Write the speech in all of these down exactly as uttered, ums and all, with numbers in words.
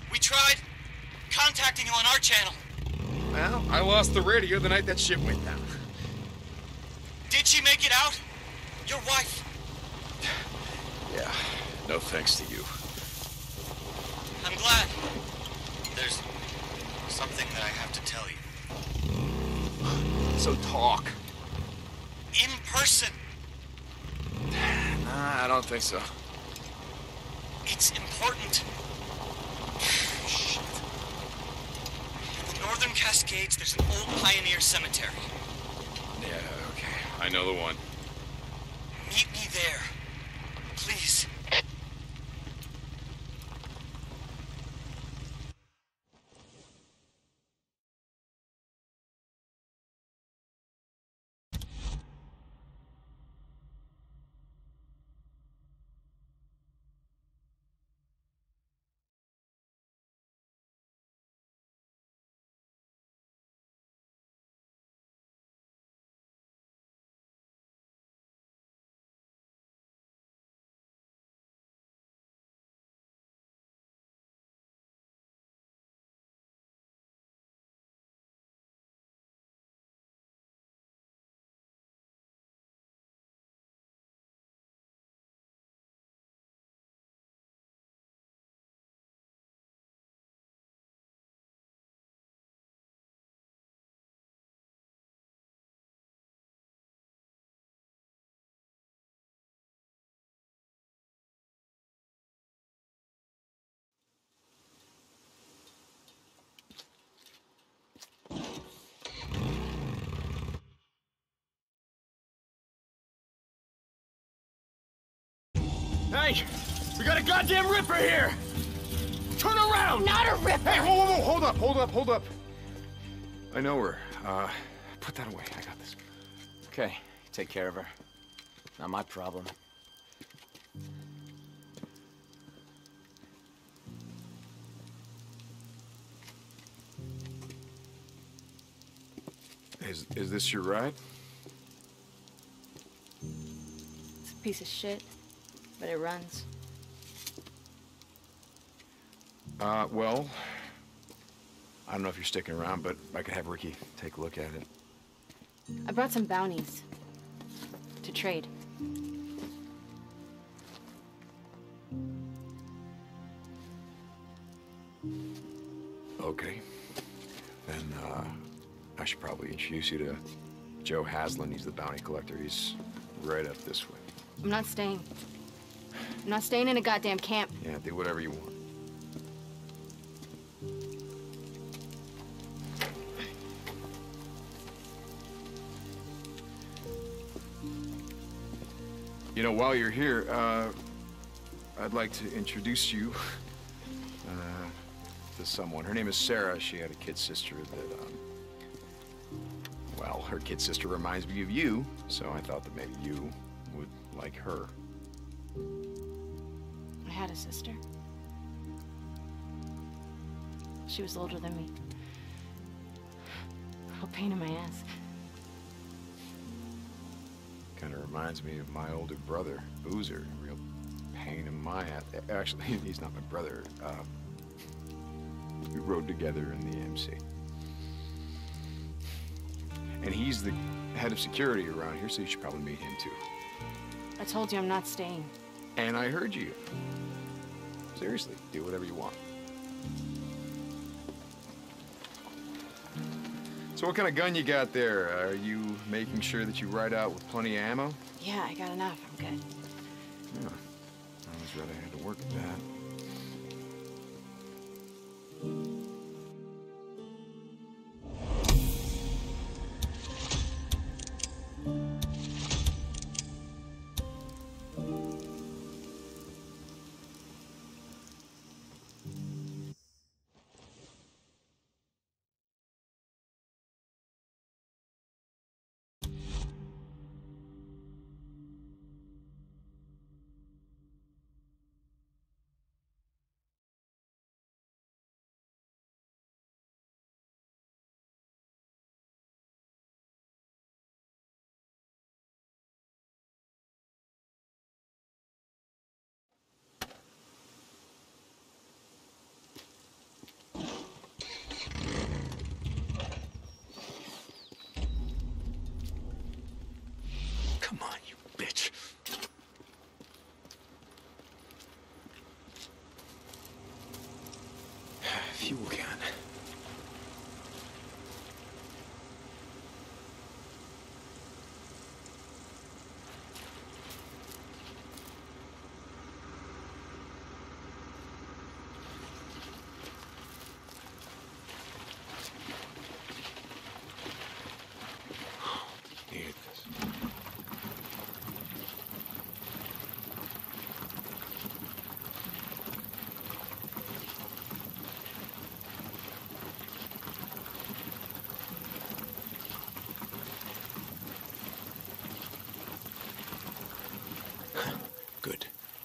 We tried contacting you on our channel. Well, I lost the radio the night that ship went down. Did she make it out? Your wife? Yeah, no thanks to you. I'm glad. There's something that I have to tell you. So talk. In person. Nah, I don't think so. It's important. Shit. In the Northern Cascades, there's an old pioneer cemetery. Yeah, okay. I know the one. Meet me there. Please. Hey! We got a goddamn Ripper here! Turn around! Not a Ripper! Hey, whoa, whoa, whoa, hold up, hold up, hold up. I know her. Uh, put that away. I got this. Okay, take care of her. Not my problem. Is, is this your ride? It's a piece of shit, but it runs. Uh, well, I don't know if you're sticking around, but I could have Ricky take a look at it. I brought some bounties to trade. Okay. Then, uh, I should probably introduce you to Joe Haslam. He's the bounty collector. He's right up this way. I'm not staying. I'm not staying in a goddamn camp. Yeah, do whatever you want. You know, while you're here, uh, I'd like to introduce you uh, to someone. Her name is Sarah. She had a kid sister that, um, well, her kid sister reminds me of you, so I thought that maybe you would like her. I had a sister. She was older than me. A pain in my ass. Kind of reminds me of my older brother, Boozer. Real pain in my ass. Actually, he's not my brother. Uh, we rode together in the M C. And he's the head of security around here, so you should probably meet him too. I told you I'm not staying. And I heard you. Seriously, do whatever you want. So what kind of gun you got there? Are you making sure that you ride out with plenty of ammo? Yeah, I got enough. I'm good. Yeah. I was rather had to work at that. fuel can. Needed this. Good.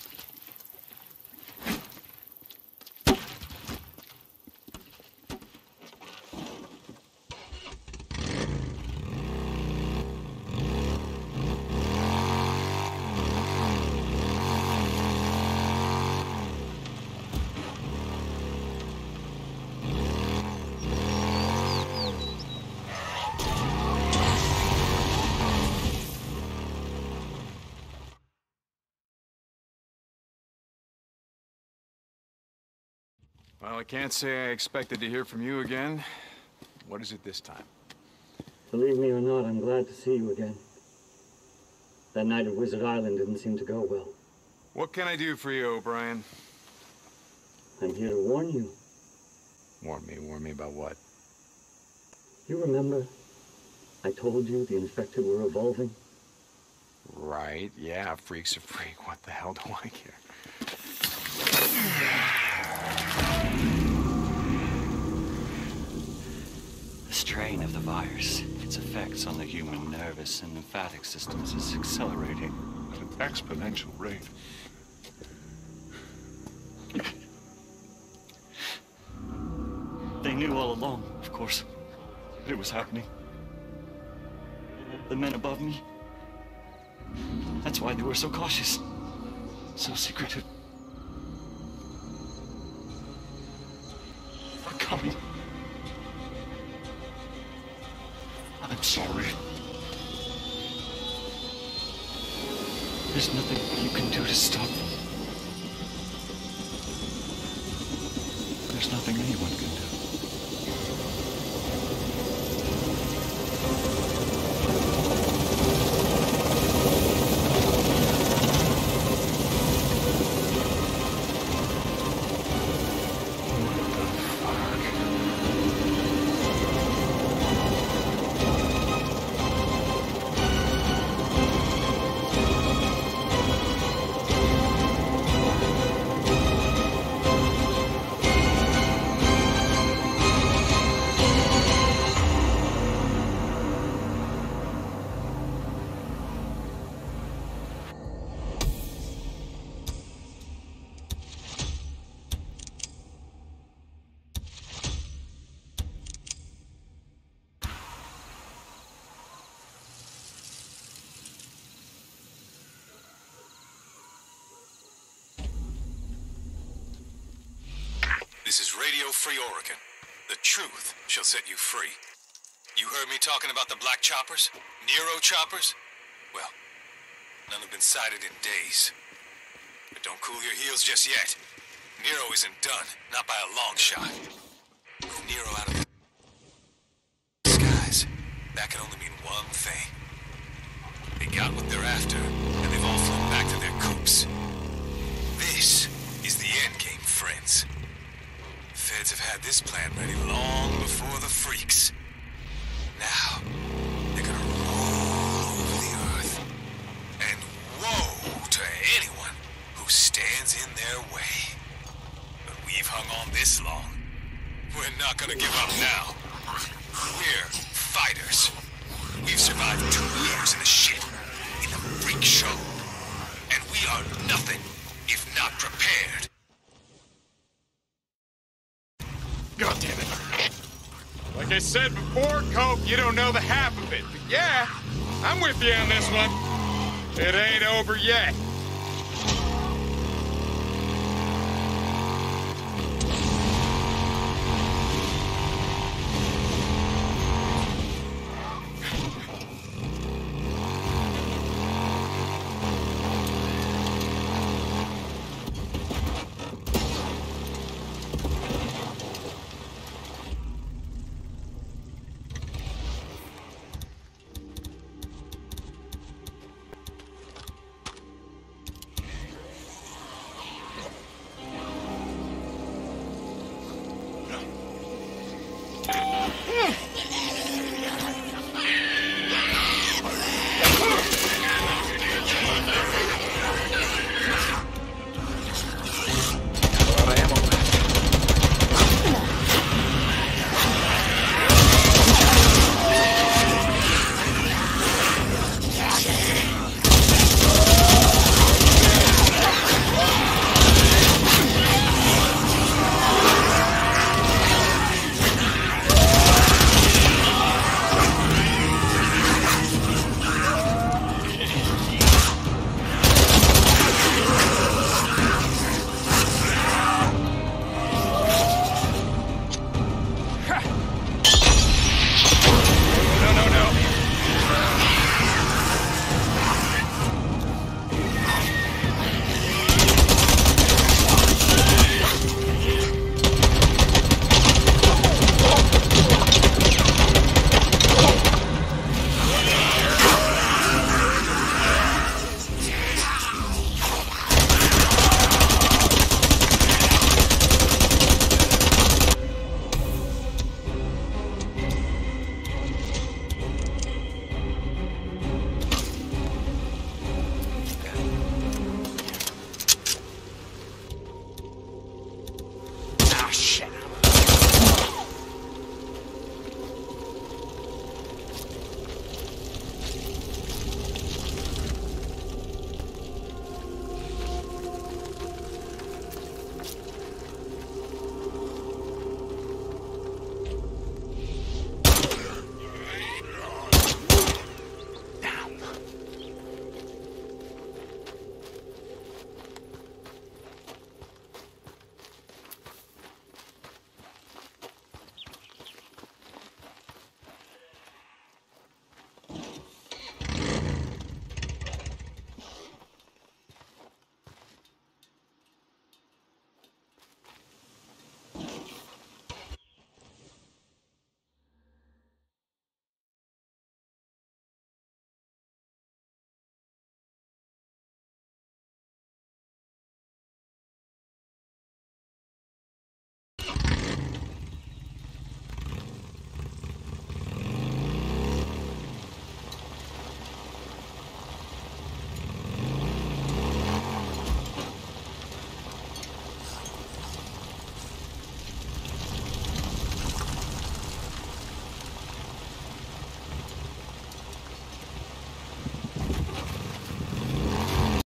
Well, I can't say I expected to hear from you again. What is it this time? Believe me or not, I'm glad to see you again. That night at Wizard Island didn't seem to go well. What can I do for you, O'Brien? I'm here to warn you. Warn me, warn me about what? You remember? I told you the infected were evolving. Right, yeah, freak's a freak. What the hell do I care? The strain of the virus, its effects on the human nervous and lymphatic systems is accelerating at an exponential rate. They knew all along, of course, that it was happening. The men above me. That's why they were so cautious, so secretive. They're coming. I'm sorry. There's nothing you can do to stop them. There's nothing anyone can do. This is Radio Free Oregon. The truth shall set you free. You heard me talking about the black choppers? NERO choppers? Well, none have been sighted in days. But don't cool your heels just yet. NERO isn't done, not by a long shot. With NERO out of the skies, that can only mean one thing. They got what they're after, and they've all flown back to their coops. This is the endgame, friends. The feds have had this plan ready long before the freaks. Now, they're gonna roll over the earth. And woe to anyone who stands in their way. But we've hung on this long. We're not gonna give up now. We're fighters. We've survived two years in the shit, in the freak show. And we are nothing if not prepared. God damn it. Like I said before, Cope, you don't know the half of it. But yeah, I'm with you on this one. It ain't over yet.